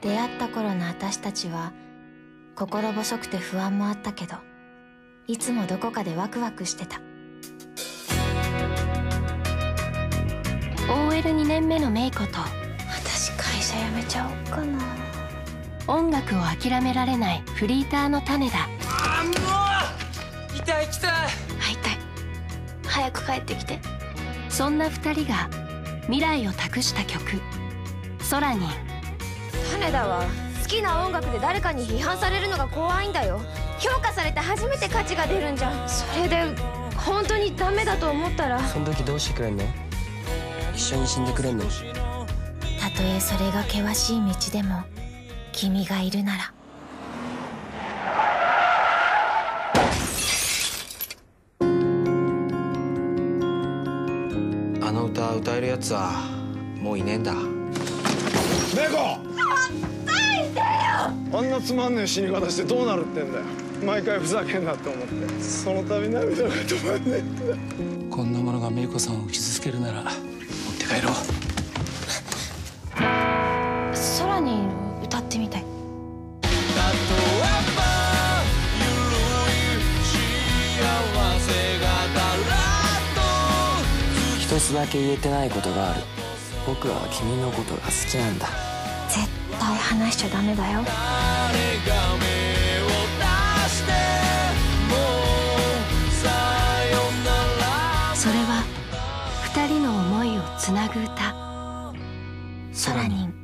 出会った頃の私たちは心細くて不安もあったけど、いつもどこかでワクワクしてた。 OL2 年目のメイコと、私会社辞めちゃおうかな。音楽を諦められないフリーターの種田。 あ、もう痛い、来た。 会いたい、早く帰ってきて。そんな2人が未来を託した曲「空に」。 種田は好きな音楽で誰かに批判されるのが怖いんだよ。評価されて初めて価値が出るんじゃん。それで本当にダメだと思ったら、 その時どうしてくれんの？一緒に死んでくれんの？ たとえそれが険しい道でも君がいるなら。 あの歌歌えるやつはもういねえんだ。 メコ！あんなつまんねえ死に方してどうなるってんだよ。毎回ふざけんなって思って、その度涙が止まんねえんだ。 こんなものがメイコさんを傷つけるなら持って帰ろう。 空に歌ってみたい。 一つだけ言えてないことがある。僕は君のことが好きなんだ。 絶対話しちゃダメだよ。それは2人の思いをつなぐ歌「空に」。